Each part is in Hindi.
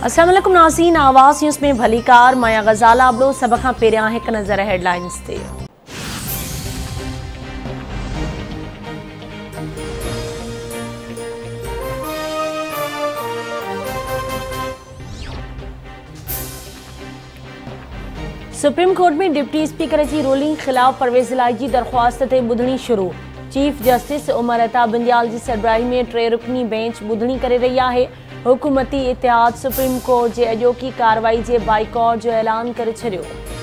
अस्सलाम वालेकुम नाज़रीन, आवाज़ न्यूज़ में भलीकार माया गज़ाला आबड़ो। सब खां पहिरियां हिकु नज़र हेडलाइंस ते। सुप्रीम कोर्ट में डिप्टी स्पीकर की रूलिंग खिलाफ परवेज़ इलाही की दरख्वास्त ते ॿुधणी शुरू। चीफ जस्टिस उमर अता बंदियाल की सरबराही में 3 रुकनी बेंच ॿुधणी करे रही है। हुकूमती इतिहाद सुप्रीम कोर्ट के अॼोकी कार्रवाई के बाइकॉट जो ऐलान करे छॾियो।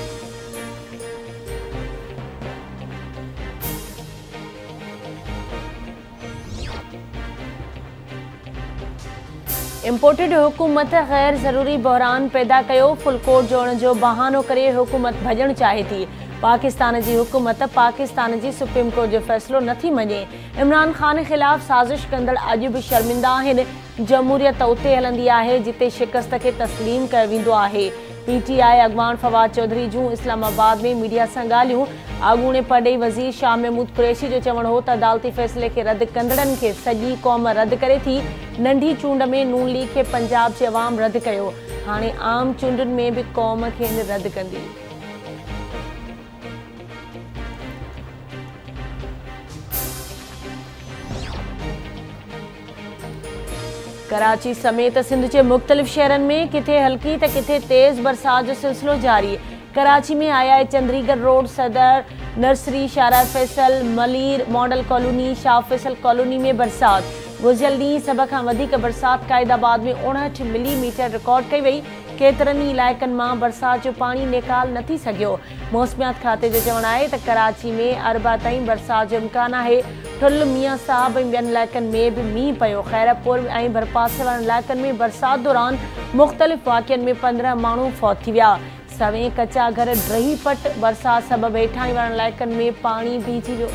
इम्पोर्टेड हुकूमत गैर ज़रूरी बहरान पैदा कयो। फुलकोट जोड़न जो बहानो करे हुकूमत भजन चाहे थी। पाकिस्तान की हुकूमत पाकिस्तान की सुप्रीम कोर्ट जो फैसलो नथी मञे। इमरान खान खिलाफ साजिश कंदड़ अॼु भी शर्मिंदा आहिनि। जमहूरियत उते हलंदी आहे जिते शिकस्त के तस्लीम कयो वेंदो आहे। PTI अगवान फवाद चौधरी जूं इस्लामाबाद में मीडिया सां ॻाल्हियूं। आॻूणे परॾेही वज़ीर शाह महमूद कुरैशी जो चवण हो त अदालती फ़ैसिले के रद्द कंदड़नि खे सॼी क़ौम रद्द करे थी। नंढी चूंड में नून लीग के पंजाब जे अवाम रद्द कयो। हाणे आम चूंडुनि में भी क़ौम खेनि रद्द कंदी। कराची समेत सिंध के मुख्तलिफ शहरन में किथे हल्की तो किथे तेज बरसात जो सिलसिलो जारी। कराची में आया चंद्रीगढ़ रोड, सदर, नर्सरी, शारा Faisal, Malir, model colony, Shah Faisal colony में बरसात। गुज़िरियल ॾींहुं सभ खां वधीक बरसात कायदाबाद में 59 मिलीमीटर रिकॉर्ड कई वई। केतरनि इलाइक़नि मां बरसात जो पानी निकाल न थी सघियो। मौसमियात खाते जो चवणु आहे त कराची में अरबा ताईं बरसात जो इम्कान आहे। ठुल, मियां साहब ऐं ॿियनि इलाइक़नि में भी मींहुं पियो। खैरपुर ऐं भरपासे वारनि इलाइक़नि में बरसात दौरान मुख़्तलिफ़ वाक़िअनि में 15 माण्हू फौत थी विया। सवें कचा घर ड्रही पट। बरसात सबबि हेठाणी वारनि इलाइक़नि में पाणी बीहजी वियो।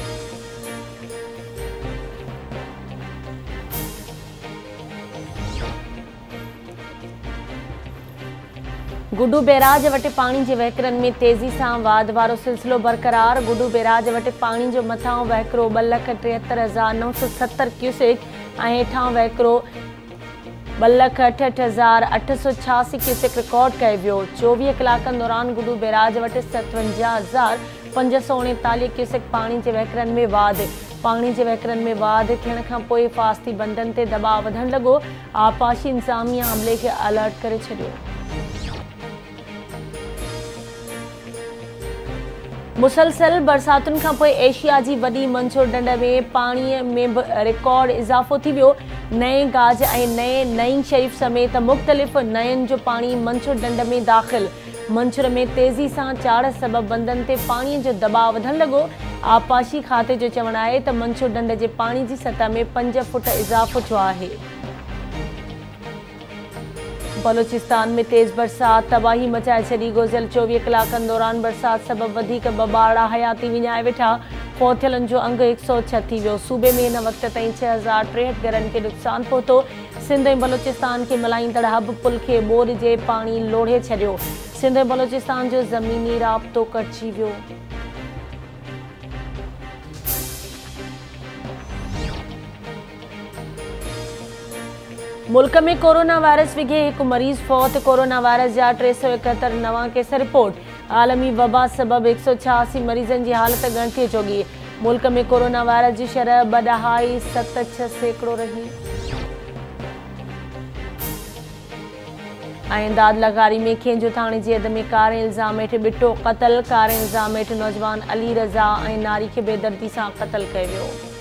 गुडू बैराज वटि पानी के वहकरनि में तेज़ी से वाध वारो सिलसिलो बरक़रार। गुडू बैराज वटि पानी जो मथां वहकरो 2,73,970 क्यूसेक ऐं हेठां वहकरो 2,68,886 क्यूसेक रिकॉर्ड कयो वियो। 24 कलाकनि दौरान गुडू बैराज वटि 57,539 क्यूसेक पानी के वहकरनि में वाध। पानी के वहकरनि में वाध थियण खां पोइ हिफ़ाज़ती बंदनि ते दबाव वधण लॻो। आपाशी इंतज़ामिया हमले खे अलर्ट करे छॾियो। मुसलसल बरसातुनि खां पोइ एशिया की वॾी मंसूर ढंढ में पानी में रिकॉर्ड इजाफ़ो थी वियो। नए गाज ऐं नईं शरीफ़ समेत मुख़्तलिफ़ नयनि जो पानी मंसूर ढंढ में दाख़िल। मंसूर में तेज़ी से चाड़ सबबि बंदनि ते पानी जो दबाव वधण लॻो। आपाशी खाते जो चवणु आहे त मंसूर ढंढ जे पानी की सतह में 5 फुट इजाफ़ो थियो आहे। बलोचिस्तान में तेज़ बरसात तबाही मचाए छॾी। गुज़िरियल 24 कलाकनि दौरान बरसात सबबि वधीक ॿार हयाती विञाए वेठा। फौत थियलनि जो अंग 106 थी वियो। सूबे में हिन वक़्त ताईं 6063 घरनि खे नुक़सान पहुतो। सिंध ऐं बलोचिस्तान के मल्हाईंदड़ हब पुल खे ॿोड़ जे पाणी लोढ़े छॾियो। सिंध ऐं बलोचिस्तान जो ज़मीनी राब्तो कटिजी वियो। मुल्क में कोरोना वायरस विघे एक मरीज़ फौत। कोरोना वायरस जा 371 नवां केस रिपोर्ट। आलमी वबा सबब 186 मरीजन की हालत गणती चोगी। मुल्क में कोरोना वायरस की शरह 2.76% रही। दाद लगारी में खेंजो थाने की हद में कार इल्ज़ाम हेठि बिटो क़तल। कार इल्ज़ाम हेठि नौजवान अली रज़ा ऐं नारी के बेदर्दी से क़तल किया वियो।